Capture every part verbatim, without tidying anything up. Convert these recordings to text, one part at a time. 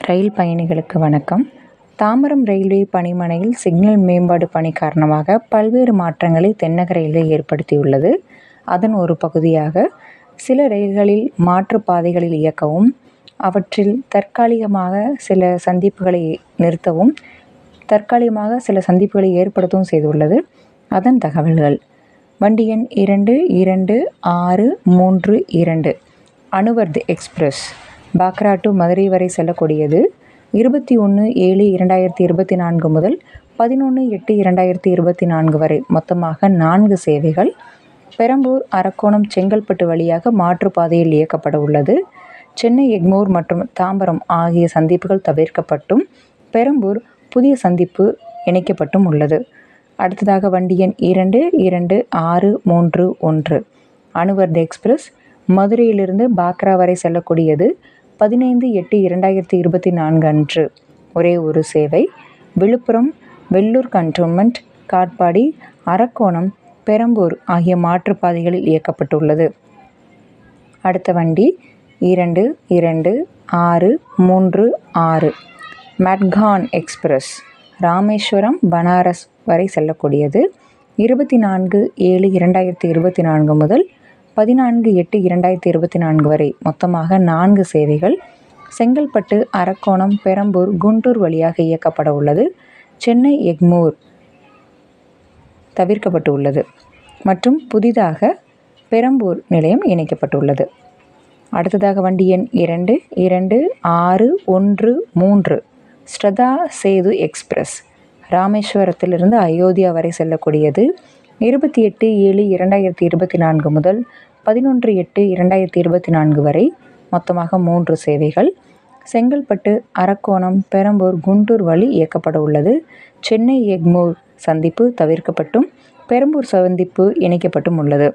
ரயில் பயணிகளுக்கு வணக்கம். Tambaram railway பணிமனையில் signal மேம்பாடு பணி காரணமாக பல்வேறு மாற்றங்களை தென்னக ரயில்வே ஏற்படுத்தியுள்ளது. அதன் ஒரு பகுதியாக சில ரயில்களில் மாற்று பாதைகளில் இயக்கவும், அவற்றில் தற்காலிகமாக சில சந்திப்புகளை நிறுத்தவும், தற்காலிகமாக சில சந்திப்புகளை ஏற்படுத்தவும் செய்துள்ளது. அதன் தகவல்கள்: வண்டி எண் இரண்டு இரண்டு ஆறு மூன்று இரண்டு அனுவர்த் எக்ஸ்பிரஸ் பாக்ரா டு மதுரை வரை செல்லக்கூடியது. இருபத்தி ஒன்று ஏழு இரண்டாயிரத்தி இருபத்தி நான்கு முதல் பதினொன்று எட்டு இரண்டாயிரத்தி இருபத்தி நான்கு வரை மொத்தமாக நான்கு சேவைகள் பெரம்பூர், அரக்கோணம், செங்கல்பட்டு வழியாக மாற்றுப்பாதையில் இயக்கப்பட உள்ளது. சென்னை எக்மோர் மற்றும் தாம்பரம் ஆகிய சந்திப்புகள் தவிர்க்கப்பட்டும் பெரம்பூர் புதிய சந்திப்பு இணைக்கப்பட்டும் உள்ளது. அடுத்ததாக வண்டி எண் இரண்டு இரண்டு ஆறு மூன்று ஒன்று அனுவர்த் எக்ஸ்பிரஸ் மதுரையிலிருந்து பாக்ரா வரை செல்லக்கூடியது. பதினைந்து எட்டு இரண்டாயிரத்தி இருபத்தி நான்கு அன்று ஒரே ஒரு சேவை விழுப்புரம், வெள்ளூர் கண்டோன்மெண்ட், காட்பாடி, அரக்கோணம், பெரம்பூர் ஆகிய மாற்றுப்பாதைகளில் இயக்கப்பட்டுள்ளது. அடுத்த வண்டி இரண்டு இரண்டு ஆறு மூன்று ஆறு மேட்கான் எக்ஸ்பிரஸ் ராமேஸ்வரம், பனாரஸ் வரை செல்லக்கூடியது. இருபத்தி நான்கு ஏழு இரண்டாயிரத்தி இருபத்தி நான்கு முதல் பதினான்கு எட்டு இரண்டாயிரத்தி இருபத்தி நான்கு வரை மொத்தமாக நான்கு சேவைகள் செங்கல்பட்டு, அரக்கோணம், பெரம்பூர், குண்டூர் வழியாக இயக்கப்பட உள்ளது. சென்னை எக்மோர் தவிர்க்கப்பட்டு உள்ளது மற்றும் புதிதாக பெரம்பூர் நிலையம் இணைக்கப்பட்டுள்ளது. அடுத்ததாக வண்டி எண் இரண்டு இரண்டு ஆறு ஒன்று மூன்று ஸ்ரதா சேது எக்ஸ்பிரஸ் ராமேஸ்வரத்திலிருந்து அயோத்தியா வரை செல்லக்கூடியது. இருபத்தி எட்டு ஏழு இரண்டாயிரத்தி இருபத்தி நான்கு முதல் பதினொன்று எட்டு இரண்டாயிரத்தி இருபத்தி நான்கு வரை மொத்தமாக மூன்று சேவைகள் செங்கல்பட்டு, அரக்கோணம், பெரம்பூர், குண்டூர் வழி இயக்கப்பட உள்ளது. சென்னை எக்மோர் சந்திப்பு தவிர்க்கப்பட்டும் பெரம்பூர் சந்திப்பு இணைக்கப்பட்டும் உள்ளது.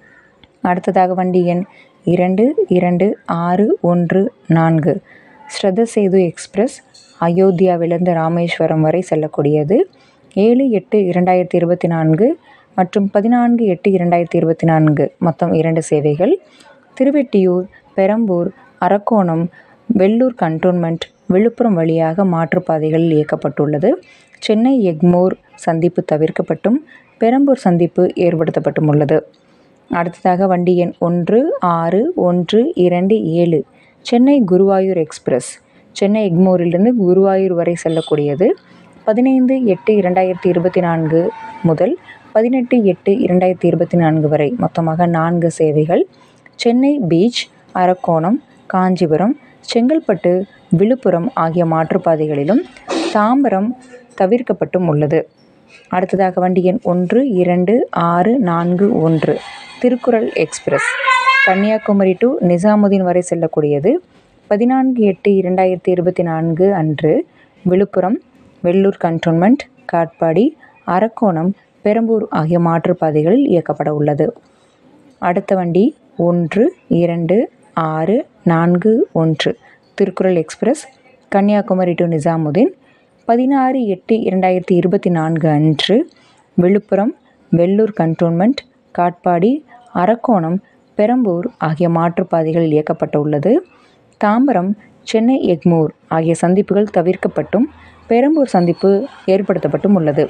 அடுத்ததாக வண்டி எண் இரண்டு இரண்டு ஆறு ஒன்று நான்கு ஸ்ரத சேது எக்ஸ்பிரஸ் அயோத்தியாவிலிருந்து ராமேஸ்வரம் வரை செல்லக்கூடியது. ஏழு எட்டு இரண்டாயிரத்தி இருபத்தி நான்கு மற்றும் பதினான்கு எட்டு இரண்டாயிரத்தி இருபத்தி நான்கு மொத்தம் இரண்டு சேவைகள் திருவெட்டியூர், பெரம்பூர், அரக்கோணம், வெள்ளூர் கண்டோன்மெண்ட், விழுப்புரம் வழியாக மாற்றுப்பாதைகளில் இயக்கப்பட்டுள்ளது. சென்னை எக்மோர் சந்திப்பு தவிர்க்கப்பட்டும் பெரம்பூர் சந்திப்பு ஏற்படுத்தப்பட்டும் உள்ளது. அடுத்ததாக வண்டி எண் ஒன்று ஆறு ஒன்று இரண்டு ஏழு சென்னை குருவாயூர் எக்ஸ்பிரஸ் சென்னை எக்மோரிலிருந்து குருவாயூர் வரை செல்லக்கூடியது. பதினைந்து எட்டு இரண்டாயிரத்தி இருபத்தி நான்கு முதல் பதினெட்டு எட்டு இரண்டாயிரத்தி இருபத்தி நான்கு வரை மொத்தமாக நான்கு சேவைகள் சென்னை பீச், அரக்கோணம், காஞ்சிபுரம், செங்கல்பட்டு, விழுப்புரம் ஆகிய மாற்றுப்பாதைகளிலும் தாம்பரம் தவிர்க்கப்பட்டும் உள்ளது. அடுத்ததாக வண்டி எண் ஒன்று இரண்டு ஆறு நான்கு ஒன்று திருக்குறள் எக்ஸ்பிரஸ் கன்னியாகுமரி டு நிசாமுதீன் வரை செல்லக்கூடியது. பதினான்கு எட்டு இரண்டாயிரத்தி இருபத்தி நான்கு அன்று விழுப்புரம், வெள்ளூர் கண்டோன்மெண்ட், காட்பாடி, அரக்கோணம், பெரம்பூர் ஆகிய மாற்றுப்பாதைகளில் இயக்கப்பட உள்ளது. அடுத்த வண்டி ஒன்று இரண்டு ஆறு நான்கு ஒன்று திருக்குறள் எக்ஸ்பிரஸ் கன்னியாகுமரி டு நிசாமுதீன் பதினாறு எட்டு இரண்டாயிரத்தி இருபத்தி நான்கு அன்று விழுப்புரம், வெள்ளூர் கண்டோன்மெண்ட், காட்பாடி, அரக்கோணம், பெரம்பூர் ஆகிய மாற்றுப்பாதைகளில் இயக்கப்பட உள்ளது. தாம்பரம், சென்னை எக்மோர் ஆகிய சந்திப்புகள் தவிர்க்கப்பட்டும் பெரம்பூர் சந்திப்பு ஏற்படுத்தப்பட்டும் உள்ளது.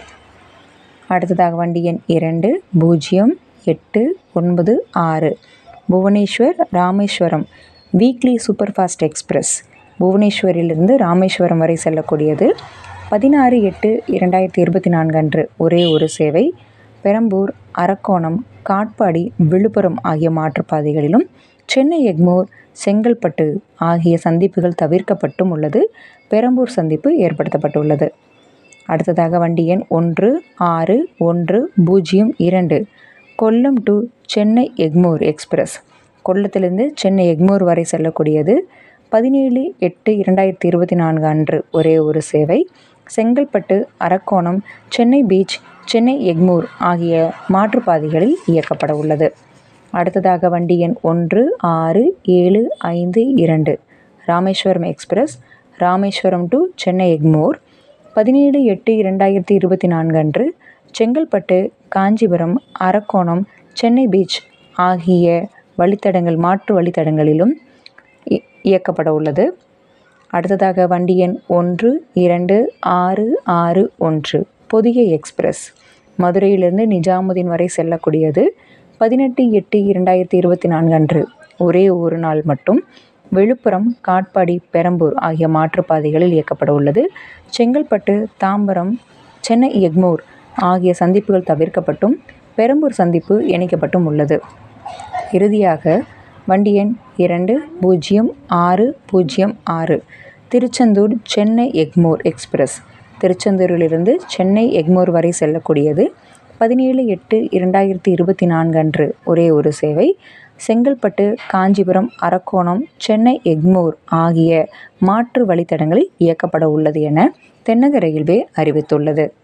அடுத்ததாக வண்டி எண் இரண்டு பூஜ்ஜியம் எட்டு ஒன்பது ஆறு Bhubaneswar, Rameswaram weekly super fast express புவனேஸ்வரிலிருந்து ராமேஸ்வரம் வரை செல்லக்கூடியது. பதினாறு எட்டு இரண்டாயிரத்தி இருபத்தி நான்கு அன்று ஒரே ஒரு சேவை பெரம்பூர், அரக்கோணம், காட்பாடி, விழுப்புரம் ஆகிய மாற்றுப்பாதைகளிலும் சென்னை எக்மோர், செங்கல்பட்டு ஆகிய சந்திப்புகள் தவிர்க்கப்பட்டும் உள்ளது. பெரம்பூர் சந்திப்பு ஏற்படுத்தப்பட்டுள்ளது. அடுத்ததாக வண்டி எண் ஒன்று ஆறு ஒன்று பூஜ்ஜியம் இரண்டு கொல்லம் டு சென்னை எக்மோர் எக்ஸ்பிரஸ் கொல்லத்திலிருந்து சென்னை எக்மோர் வரை செல்லக்கூடியது. பதினேழு எட்டு இரண்டாயிரத்தி இருபத்தி நான்கு அன்று ஒரே ஒரு சேவை செங்கல்பட்டு, அரக்கோணம், சென்னை பீச், சென்னை எக்மோர் ஆகிய மாற்றுப்பாதைகளில் இயக்கப்பட உள்ளது. அடுத்ததாக வண்டி எண் ஒன்று ஆறு ஏழு ஐந்து இரண்டு ராமேஸ்வரம் எக்ஸ்பிரஸ் ராமேஸ்வரம் டு சென்னை எக்மோர் பதினேழு எட்டு இரண்டாயிரத்தி இருபத்தி நான்கு அன்று செங்கல்பட்டு, காஞ்சிபுரம், அரக்கோணம், சென்னை பீச் ஆகிய வழித்தடங்கள் மாற்று வழித்தடங்களிலும் இயக்கப்பட உள்ளது. அடுத்ததாக வண்டி எண் ஒன்று இரண்டு ஆறு ஆறு ஒன்று பொதிகை எக்ஸ்பிரஸ் மதுரையிலிருந்து நிஜாமுதீன் வரை செல்லக்கூடியது. பதினெட்டு எட்டு இரண்டாயிரத்தி இருபத்தி நான்கு அன்று ஒரே ஒரு நாள் மட்டும் விழுப்புரம், காட்பாடி, பெரம்பூர் ஆகிய மாற்றுப்பாதைகளில் இயக்கப்பட உள்ளது. செங்கல்பட்டு, தாம்பரம், சென்னை எக்மோர் ஆகிய சந்திப்புகள் தவிர்க்கப்பட்டும் பெரம்பூர் சந்திப்பு இணைக்கப்பட்டும் உள்ளது. இறுதியாக வண்டி எண் இரண்டு பூஜ்ஜியம் ஆறு பூஜ்ஜியம் ஆறு திருச்செந்தூர், சென்னை எக்மோர் எக்ஸ்பிரஸ் திருச்செந்தூரிலிருந்து சென்னை எக்மோர் வரை செல்லக்கூடியது. பதினேழு எட்டு இரண்டாயிரத்தி இருபத்தி நான்கு அன்று ஒரே ஒரு சேவை. செங்கல்பட்டு, காஞ்சிபுரம், அரக்கோணம், சென்னை எக்மோர் ஆகிய மாற்று வழித்தடங்களில் இயக்கப்பட உள்ளது என தென்னக ரயில்வே அறிவித்துள்ளது.